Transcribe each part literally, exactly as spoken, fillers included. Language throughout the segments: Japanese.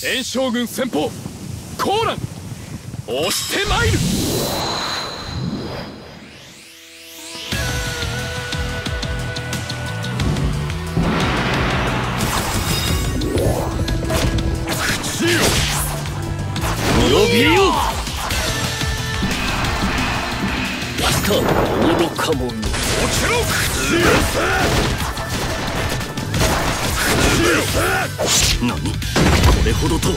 炎将軍先鋒コーラン押してまいる。口よ滅びよ。来た愚か者。落ちろ。口よ何これほどと。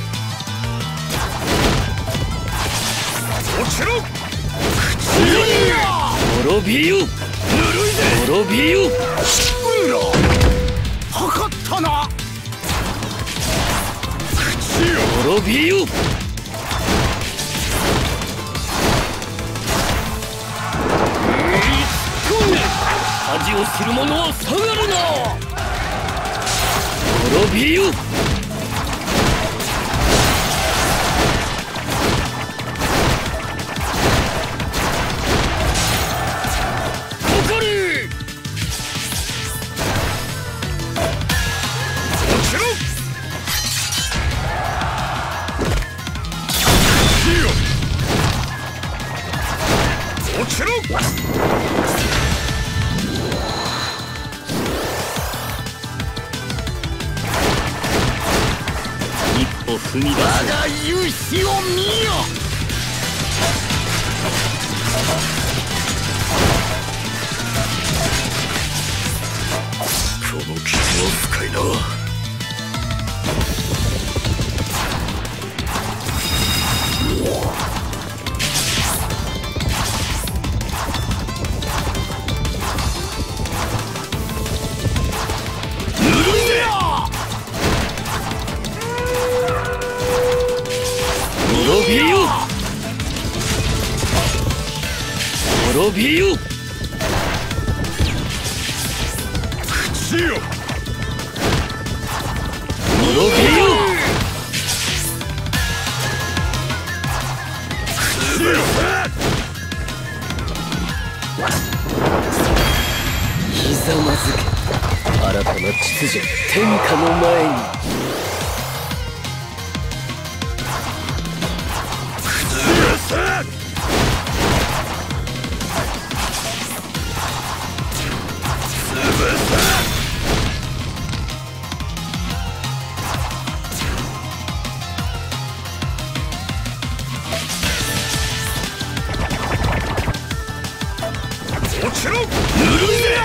落ちろ。口よ滅びよ。ぬるいぜ。滅びよ。うら測ったな。口よ滅びよ。恥を知る者は下がるな。滅びよ。かかれ。落ちろ。落ちろ。踏み出す。我が勇姿を見よ。この傷を使いな。滅びよ。滅びよ。口よ滅びよ。口よひざまずけ。新たな秩序天下の前に。落ちろ。ぬるいぜ。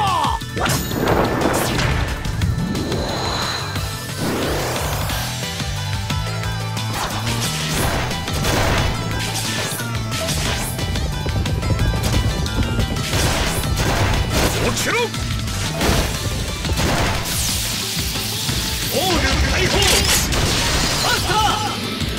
落ちろ。オール解放。マスター。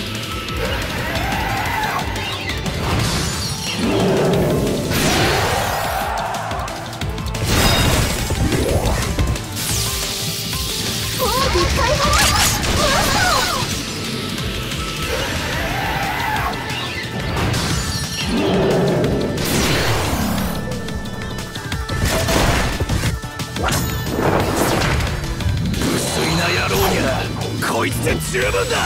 こいつで十分だ。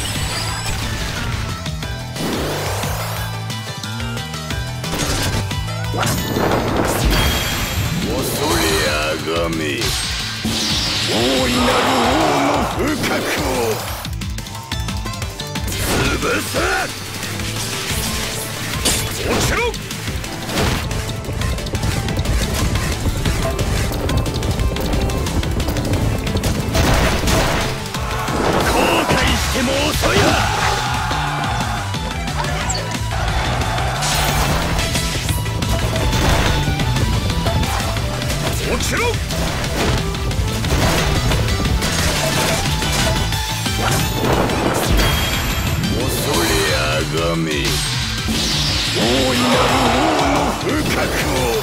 恐れあがめ大いなる王の風格を潰す。落ちろ。でも遅いな。落ちろ。恐れあがめ大いなる王の風格を。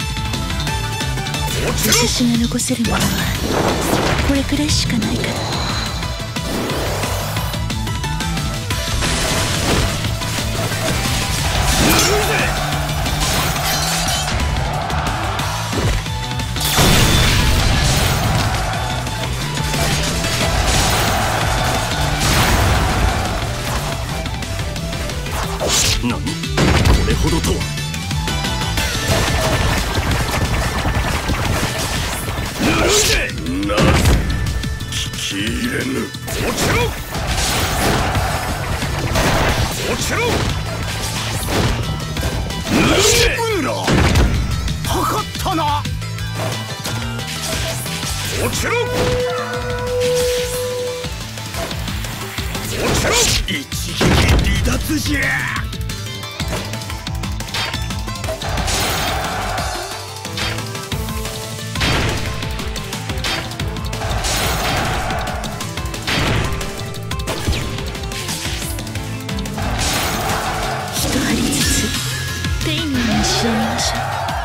落ちろ。 私が残せるものはこれくらいしかないから。 何、これほどとは。ぬるいぜ。なぜ聞き入れぬ。落ちろ落ちろ。ぬるいぜ。うらかかったな。落ちろ落ちろ。一撃離脱じゃ。 一針ずつ丁寧に仕上げましょう。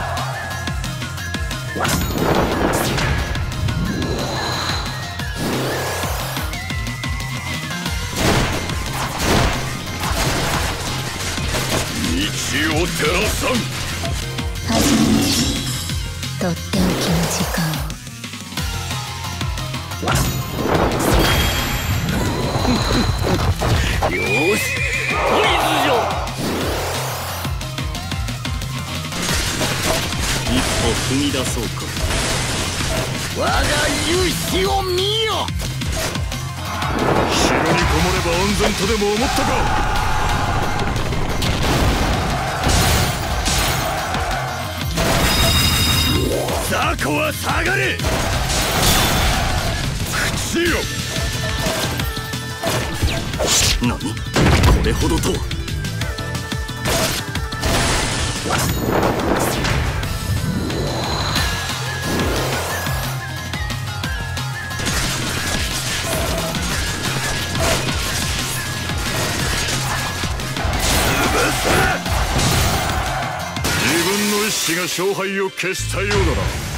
道を照らさん。 始めましょう。とっておきの時間を。 よーし、ポイズじゃ。一歩踏み出そうか。我が勇姿を見よ。城にこもれば安全とでも思ったか。雑魚は下がれ。口よ。何、これほどとは。自分の意志が勝敗を決したようだな。